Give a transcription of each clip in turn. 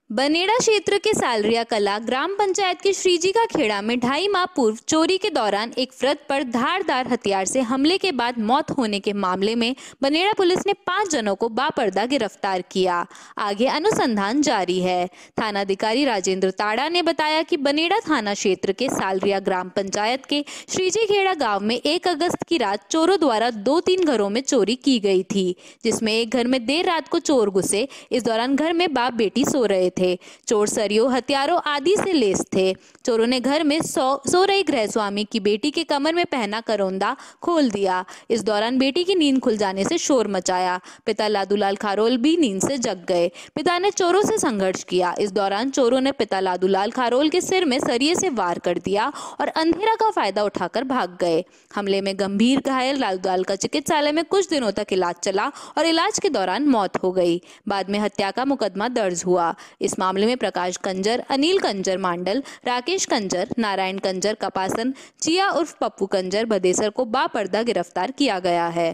बनेड़ा क्षेत्र के सालरिया कला ग्राम पंचायत के श्रीजी का खेड़ा में 2.5 माह पूर्व चोरी के दौरान एक वृद्ध पर धारदार हथियार से हमले के बाद मौत होने के मामले में बनेड़ा पुलिस ने 5 जनों को बापर्दा गिरफ्तार किया। आगे अनुसंधान जारी है। थानाधिकारी राजेंद्र ताड़ा ने बताया कि बनेड़ा थाना क्षेत्र के सालरिया ग्राम पंचायत के श्रीजी खेड़ा गाँव में 1 अगस्त की रात चोरों द्वारा 2-3 घरों में चोरी की गई थी, जिसमें एक घर में देर रात को चोर घुसे। इस दौरान घर में बाप बेटी सो रहे थे। चोर सरियों, हथियारों आदि से लैस थे। चोरों ने घर में सो रही गृहस्वामी की बेटी के कमर में पहना करौंदा खोल दिया। इस दौरान बेटी की नींद खुल जाने से शोर मचाया। पिता लादूलाल खारोल भी नींद से जग गए। पिता ने चोरों से संघर्ष किया। इस दौरान चोरों ने पिता लादूलाल खारोल के सिर में सरिये से वार कर दिया और अंधेरा का फायदा उठाकर भाग गए। हमले में गंभीर घायल लादूलाल का चिकित्सालय में कुछ दिनों तक इलाज चला और इलाज के दौरान मौत हो गई। बाद में हत्या का मुकदमा दर्ज हुआ। इस मामले में प्रकाश कंजर, अनिल कंजर मांडल, राकेश कंजर, नारायण कंजर कपासन, चिया उर्फ पप्पू कंजर बदेसर को बापर्दा गिरफ्तार किया गया है।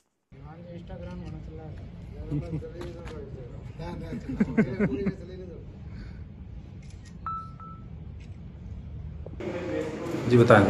जी बताएं।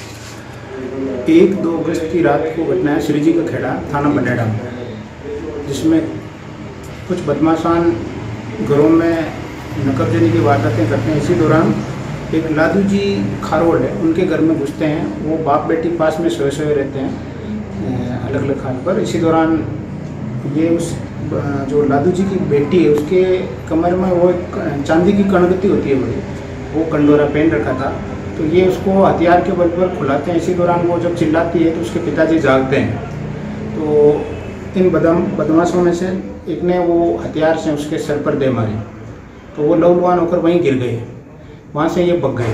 1-2 अगस्त की रात को घटना है श्रीजी का खेड़ा थाना बनेड़ा में, जिसमें कुछ बदमाशान घरों में नकबजनी की वारदातें करते हैं। इसी दौरान एक लादू जी खारोल है, उनके घर में घुसते हैं। वो बाप बेटी पास में सोए रहते हैं अलग अलग खाने पर। इसी दौरान ये उस जो लादू जी की बेटी है उसके कमर में वो चांदी की कणगती होती है बड़ी, वो कंडोरा पहन रखा था। तो ये उसको हथियार के बल पर खुलाते हैं। इसी दौरान वो जब चिल्लाती है तो उसके पिताजी जागते हैं। तो इन बदमाशों में से एक ने वो हथियार से उसके सर पर दे मारी, तो वो लहूलुहान होकर वहीं गिर गए। वहाँ से ये भाग गए।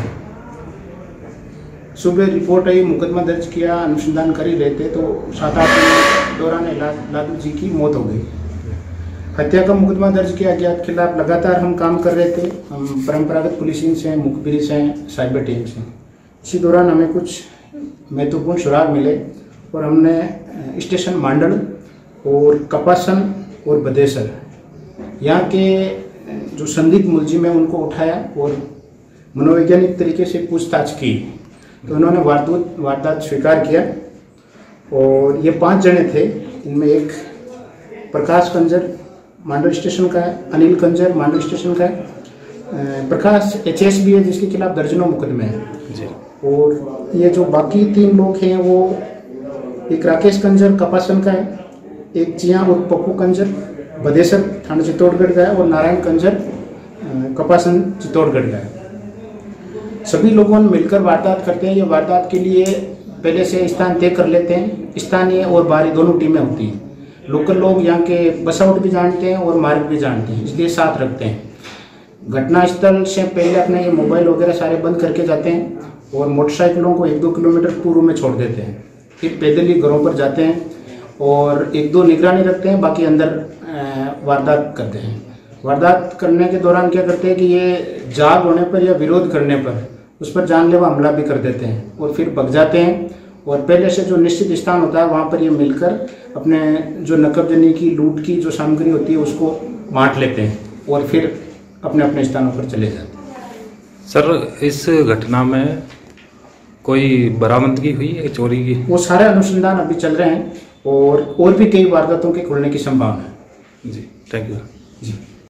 सुबह रिपोर्ट आई, मुकदमा दर्ज किया, अनुसंधान कर ही रहते तो 7-8 दिन के दौरान लादू जी की मौत हो गई। हत्या का मुकदमा दर्ज किया गया। के खिलाफ लगातार हम काम कर रहे थे। हम परंपरागत पुलिसिंग से, मुखबिरी से, साइबर टीम से। इसी दौरान हमें कुछ महत्वपूर्ण सुराग मिले और हमने स्टेशन मांडल और कपासन और बदेसर यहाँ के जो संदिग्ध मुलजिम है उनको उठाया और मनोवैज्ञानिक तरीके से पूछताछ की। तो उन्होंने वारदात स्वीकार किया। और ये 5 जने थे। इनमें एक प्रकाश कंजर मांडल स्टेशन का है, अनिल कंजर मांडल स्टेशन का है, प्रकाश HS भी है जिसके खिलाफ दर्जनों मुकदमे हैं। और ये जो बाकी 3 लोग हैं वो एक राकेश कंजर कपासन का है, एक चिया और पप्पू कंजर बदेसर थाना चित्तौड़गढ़ का है और नारायण कंजर कपासन चित्तौड़गढ़ का है। सभी लोगों ने मिलकर वारदात करते हैं। ये वारदात के लिए पहले से स्थान तय कर लेते हैं। स्थानीय और बाहरी दोनों टीमें होती हैं। लोकल लोग यहाँ के बस आउट भी जानते हैं और मार्ग भी जानते हैं, इसलिए साथ रखते हैं। घटनास्थल से पहले अपने ये मोबाइल वगैरह सारे बंद करके जाते हैं और मोटरसाइकिलों को 1-2 किलोमीटर पूर्व में छोड़ देते हैं। फिर पैदल ही घरों पर जाते हैं और 1-2 निगरानी रखते हैं, बाकी अंदर वारदात करते हैं। वारदात करने के दौरान क्या करते हैं कि ये जाग होने पर या विरोध करने पर उस पर जानलेवा हमला भी कर देते हैं और फिर भाग जाते हैं। और पहले से जो निश्चित स्थान होता है वहाँ पर ये मिलकर अपने जो नकबजनी की लूट की जो सामग्री होती है उसको बांट लेते हैं और फिर अपने अपने स्थानों पर चले जाते हैं। सर, इस घटना में कोई बरामदगी हुई है चोरी की? वो सारे अनुसंधान अभी चल रहे हैं और भी कई वारदातों के खुलने की संभावना है। जी, थैंक यू। जी।